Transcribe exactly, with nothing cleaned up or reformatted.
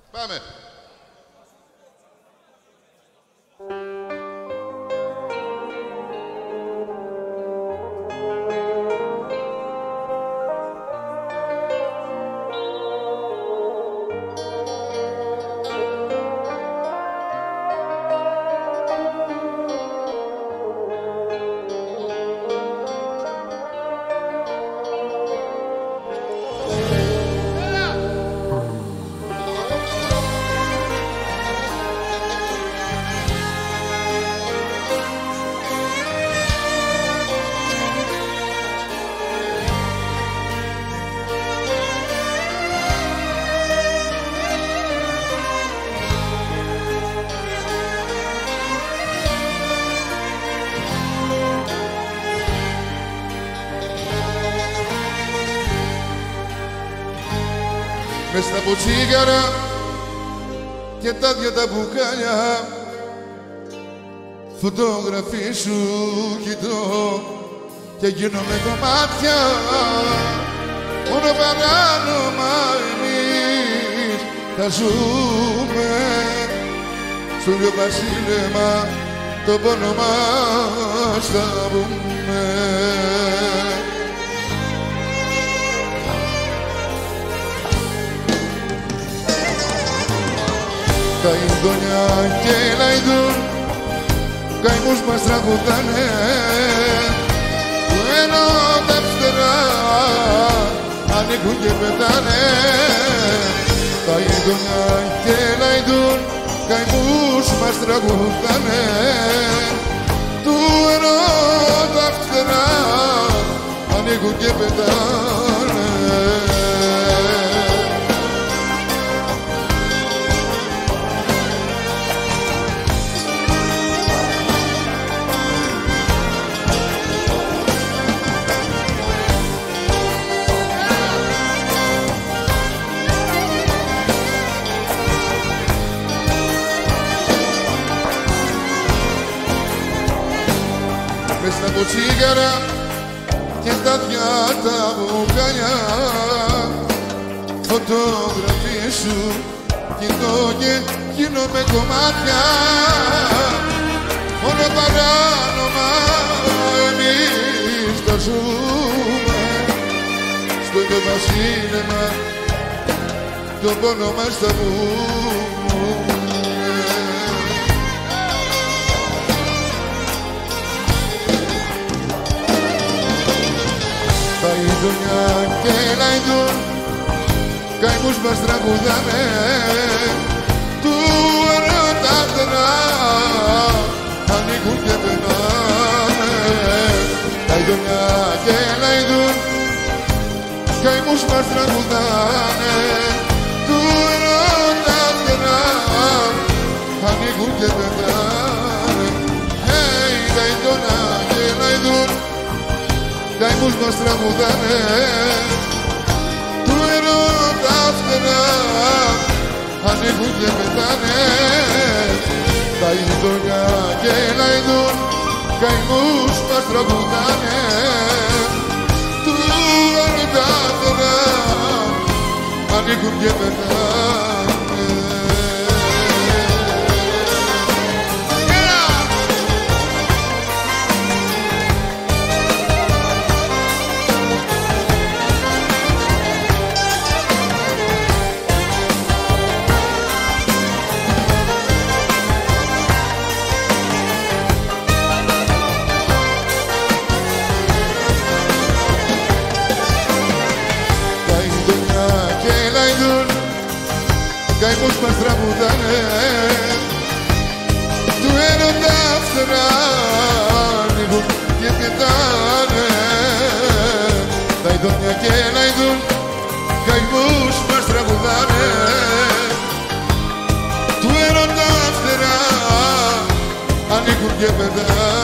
Πάμε. Μες στα ποτσίγαρα και τα δυο τα μπουκάλια φωτογραφί σου κοιτώ και γίνομαι κομμάτια μόνο παράνομα εμείς θα ζούμε στο δυο βασίλεμα το πόνο μας θα πούμε. Τα ειδόνια και λαϊδούν καημούς μας τραγουδάνε που ενώ τα φτερά ανοίγουν και πετάνε. Τα ειδόνια και λαϊδούν καημούς μας τραγουδάνε του ενώ τα φτερά ανοίγουν και πετάνε. Μες στα ποτσίγαρα και τα δυο τα μπουκάλια φωτογραφί σου κοιτώ και γίνομαι κομμάτια μόνο παράνομα εμείς θα ζούμε στο ίδιο βασίλεμα το πόνο μας θα πούμε. Τα ειδόνια και λαϊδούν καημούς μας τραγουδάνε του ερώτα φτερά ανοίγουν και περνάνε. Τα ειδόνια και λαϊδούν καημούς μας τραγουδάνε του ερώτα φτερά ανοίγουν και περνάνε. Hey, τα ειδόνια και λαϊδούν καημούς μας τραγουδάνε του ερώτα φτερά ανοίγουν και πετάνε. Τα ειδόνια και λαϊδούν καημούς μας τραγουδάνε του ερώτα φτερά ανοίγουν και πετάνε. Καημούς μας τραγουδάνε του έρωτα φτερά ανοίγουν και πετάνε. Τα ειδόνια και λαϊδούν καημούς μας τραγουδάνε του έρωτα φτερά ανοίγουν και πετάνε.